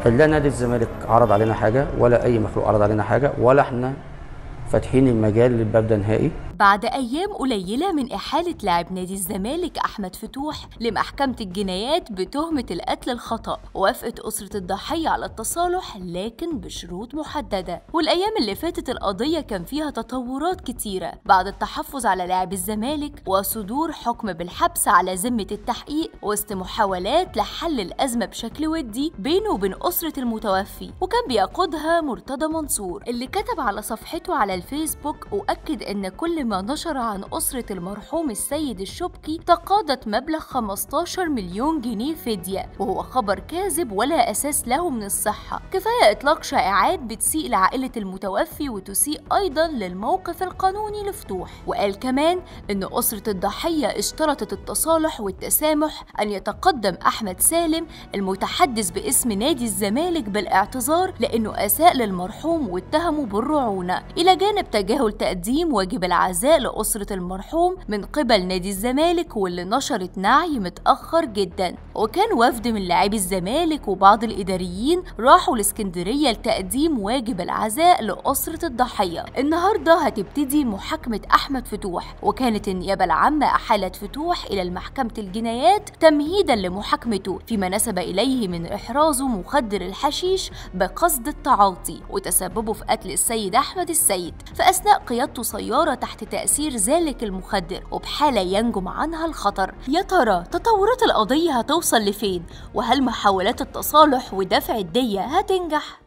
لا نادي الزمالك عرض علينا حاجه، ولا اي مخلوق عرض علينا حاجه، ولا احنا فاتحين المجال للباب ده نهائي. بعد أيام قليلة من إحالة لاعب نادي الزمالك أحمد فتوح لمحكمة الجنايات بتهمة القتل الخطأ، وافقت أسرة الضحية على التصالح لكن بشروط محددة. والأيام اللي فاتت القضية كان فيها تطورات كتيرة بعد التحفظ على لاعب الزمالك وصدور حكم بالحبس على ذمة التحقيق وسط محاولات لحل الأزمة بشكل ودي بينه وبين أسرة المتوفي. وكان بيقودها مرتضى منصور اللي كتب على صفحته على الفيسبوك وأكد إن كل ما نشر عن أسرة المرحوم السيد الشبكي تقاضت مبلغ 15 مليون جنيه فدية، وهو خبر كاذب ولا أساس له من الصحة. كفاية إطلاق شائعات بتسيء لعائلة المتوفي وتسيء أيضا للموقف القانوني لفتوح. وقال كمان إن أسرة الضحية اشترطت التصالح والتسامح أن يتقدم أحمد سالم المتحدث باسم نادي الزمالك بالاعتذار لأنه أساء للمرحوم واتهمه بالرعونة، إلى جانب تجاهل تقديم واجب العزاء لأسرة المرحوم من قبل نادي الزمالك واللي نشرت نعي متأخر جدا. وكان وفد من لاعبي الزمالك وبعض الإداريين راحوا لإسكندرية لتقديم واجب العزاء لأسرة الضحية. النهاردة هتبتدي محاكمة أحمد فتوح، وكانت النيابة العامة أحالت فتوح إلى محكمة الجنايات تمهيدا لمحاكمته فيما نسب إليه من إحرازه مخدر الحشيش بقصد التعاطي وتسببه في قتل السيد أحمد السيد في أثناء قيادته سيارة تحت تأثير ذلك المخدر وبحالة ينجم عنها الخطر. يا ترى تطورات القضية هتوصل لفين؟ وهل محاولات التصالح ودفع الدية هتنجح؟